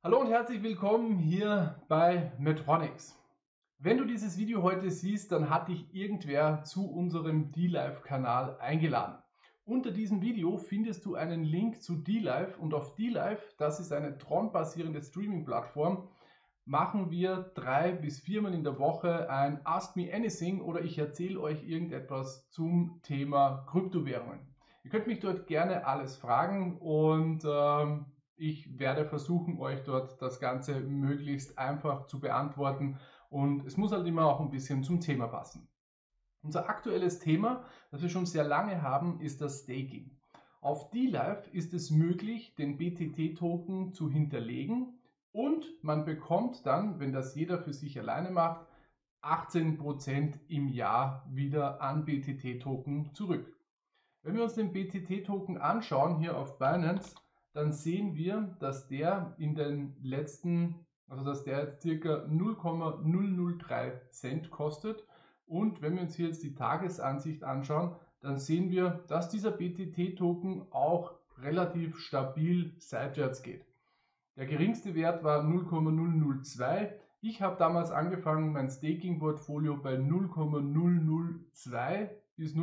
Hallo und herzlich willkommen hier bei Metronics. Wenn du dieses Video heute siehst, dann hat dich irgendwer zu unserem DLive-Kanal eingeladen. Unter diesem Video findest du einen Link zu DLive und auf DLive, das ist eine Tron-basierende Streaming-Plattform, machen wir 3 bis 4 Mal in der Woche ein Ask Me Anything oder ich erzähle euch irgendetwas zum Thema Kryptowährungen. Ihr könnt mich dort gerne alles fragen und ich werde versuchen, euch dort das Ganze möglichst einfach zu beantworten und es muss halt immer auch ein bisschen zum Thema passen. Unser aktuelles Thema, das wir schon sehr lange haben, ist das Staking. Auf DLive ist es möglich, den BTT-Token zu hinterlegen und man bekommt dann, wenn das jeder für sich alleine macht, 18% im Jahr wieder an BTT-Token zurück. Wenn wir uns den BTT-Token anschauen hier auf Binance, dann sehen wir, dass der in den letzten, also dass der jetzt circa 0,003 Cent kostet. Und wenn wir uns hier jetzt die Tagesansicht anschauen, dann sehen wir, dass dieser BTT-Token auch relativ stabil seitwärts geht. Der geringste Wert war 0,002. Ich habe damals angefangen, mein Staking-Portfolio bei 0,002 bis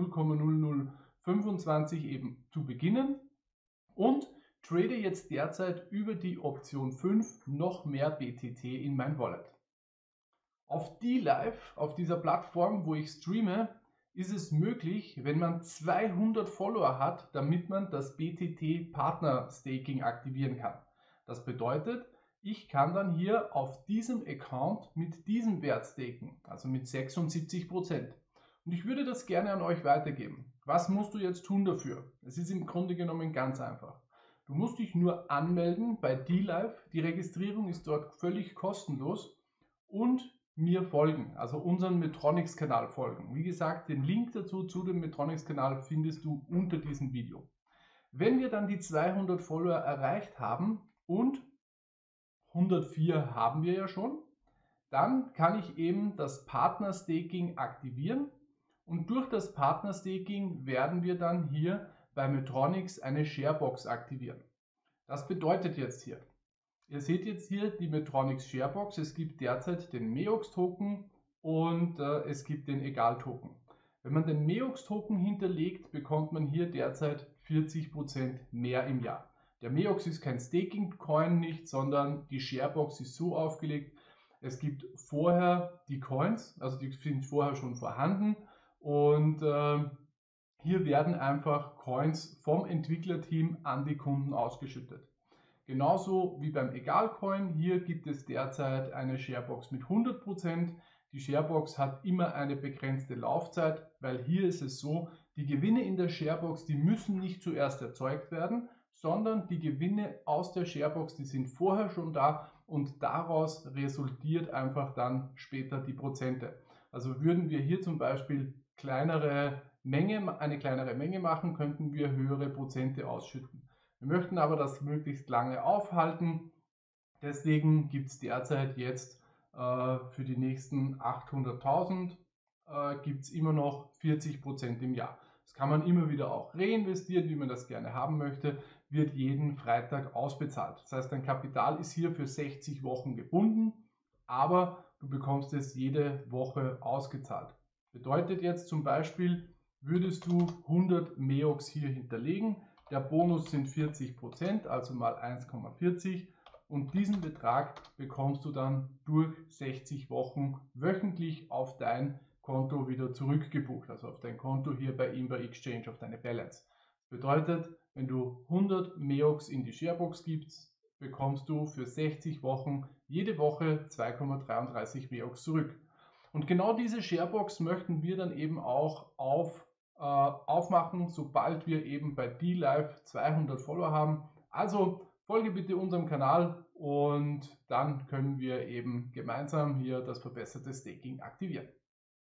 0,0025 eben zu beginnen und trade jetzt derzeit über die Option 5 noch mehr BTT in mein Wallet. Auf DLive, auf dieser Plattform, wo ich streame, ist es möglich, wenn man 200 Follower hat, damit man das BTT Partner Staking aktivieren kann. Das bedeutet, ich kann dann hier auf diesem Account mit diesem Wert staken, also mit 76%. Und ich würde das gerne an euch weitergeben. Was musst du jetzt tun dafür? Es ist im Grunde genommen ganz einfach. Du musst dich nur anmelden bei DLive. Die Registrierung ist dort völlig kostenlos und mir folgen, also unseren Metronics-Kanal folgen. Wie gesagt, den Link dazu zu dem Metronics-Kanal findest du unter diesem Video. Wenn wir dann die 200 Follower erreicht haben und 104 haben wir ja schon, dann kann ich eben das Partner-Staking aktivieren und durch das Partner-Staking werden wir dann hier bei Metronics eine Sharebox aktivieren. Das bedeutet jetzt hier, ihr seht jetzt hier die Metronics Sharebox, es gibt derzeit den MEOX-Token und es gibt den Egal-Token. Wenn man den MEOX-Token hinterlegt, bekommt man hier derzeit 40% mehr im Jahr. Der MEOX ist kein Staking-Coin nicht, sondern die Sharebox ist so aufgelegt, es gibt vorher die Coins, also die sind vorher schon vorhanden und hier werden einfach Coins vom Entwicklerteam an die Kunden ausgeschüttet. Genauso wie beim Egal-Coin, hier gibt es derzeit eine Sharebox mit 100%. Die Sharebox hat immer eine begrenzte Laufzeit, weil hier ist es so, die Gewinne in der Sharebox, die müssen nicht zuerst erzeugt werden, sondern die Gewinne aus der Sharebox, die sind vorher schon da und daraus resultiert einfach dann später die Prozente. Also würden wir hier zum Beispiel eine kleinere Menge machen, könnten wir höhere Prozente ausschütten. Wir möchten aber das möglichst lange aufhalten. Deswegen gibt es derzeit jetzt für die nächsten 800.000 gibt es immer noch 40% im Jahr. Das kann man immer wieder auch reinvestieren, wie man das gerne haben möchte, wird jeden Freitag ausbezahlt. Das heißt, dein Kapital ist hier für 60 Wochen gebunden, aber du bekommst es jede Woche ausgezahlt. Bedeutet jetzt zum Beispiel, würdest du 100 MEOX hier hinterlegen, der Bonus sind 40%, also mal 1,40 und diesen Betrag bekommst du dann durch 60 Wochen wöchentlich auf dein Konto wieder zurückgebucht, also auf dein Konto hier bei Imber Exchange, auf deine Balance. Das bedeutet, wenn du 100 MEOX in die Sharebox gibst, bekommst du für 60 Wochen jede Woche 2,33 MEOX zurück. Und genau diese Sharebox möchten wir dann eben auch aufmachen, sobald wir eben bei DLive 200 Follower haben. Also folge bitte unserem Kanal und dann können wir eben gemeinsam hier das verbesserte Staking aktivieren.